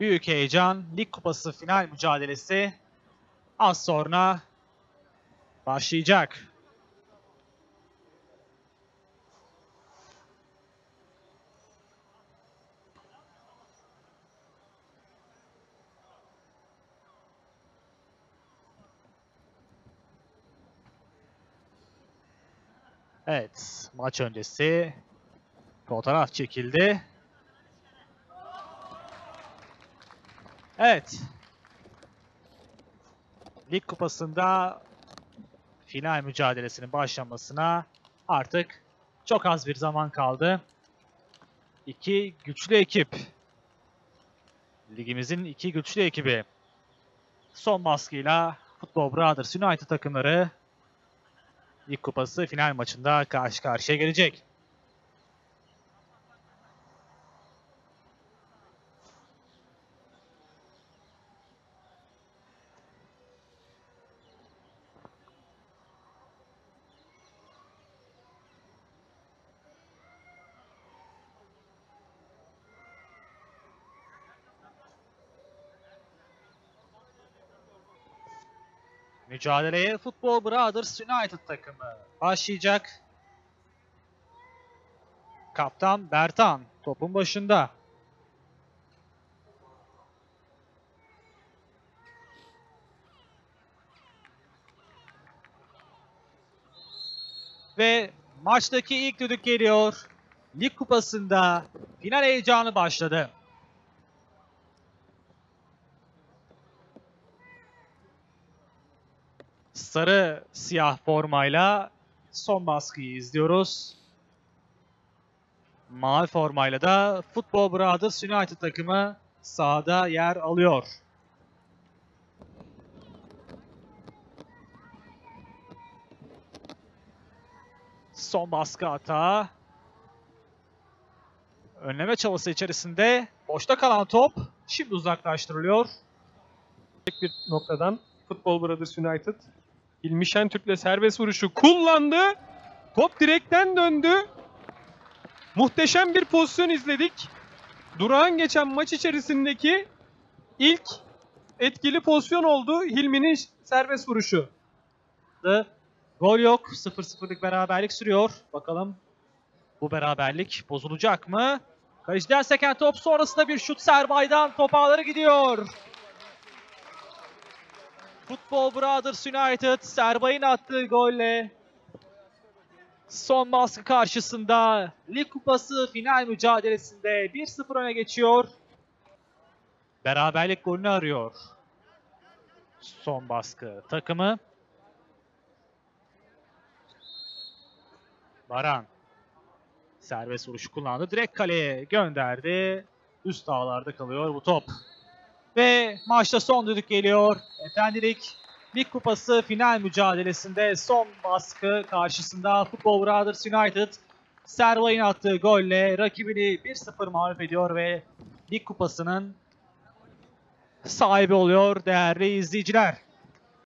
Büyük heyecan, Lig Kupası final mücadelesi az sonra başlayacak. Evet, maç öncesi fotoğraf çekildi. Evet. Lig Kupası'nda final mücadelesinin başlamasına artık çok az bir zaman kaldı. İki güçlü ekip. Ligimizin iki güçlü ekibi. Son baskıyla Football Brothers United takımları Lig Kupası final maçında karşı karşıya gelecek. Mücadeleye Football Brothers United takımı başlayacak. Kaptan Bertan topun başında. Ve maçtaki ilk düdük geliyor. Lig Kupası'nda final heyecanı başladı. Sarı siyah formayla son baskıyı izliyoruz. Mavi formayla da Football Brothers United takımı sahada yer alıyor. Son baskı atağı. Önleme çabası içerisinde boşta kalan top şimdi uzaklaştırılıyor. Bir noktadan Football Brothers United Hilmi Şentürk'le serbest vuruşu kullandı. Top direkten döndü. Muhteşem bir pozisyon izledik. Durağan geçen maç içerisindeki ilk etkili pozisyon oldu. Hilmi'nin serbest vuruşu. Gol yok. 0-0'lık beraberlik sürüyor. Bakalım bu beraberlik bozulacak mı? Kaleciden seken top, sonrasında bir şut Serbay'dan, top ağları gidiyor. Football Brothers United Serbay'ın attığı golle son baskı karşısında Lig Kupası final mücadelesinde 1-0 öne geçiyor. Beraberlik golünü arıyor son baskı takımı. Baran serbest vuruşu kullandı. Direkt kaleye gönderdi. Üst ağlarda kalıyor bu top. Ve maçta son düdük geliyor. Efendilik Lig Kupası final mücadelesinde son baskı karşısında Football Brothers United Serbay'ın attığı golle rakibini 1-0 mağlup ediyor ve Lig Kupası'nın sahibi oluyor değerli izleyiciler.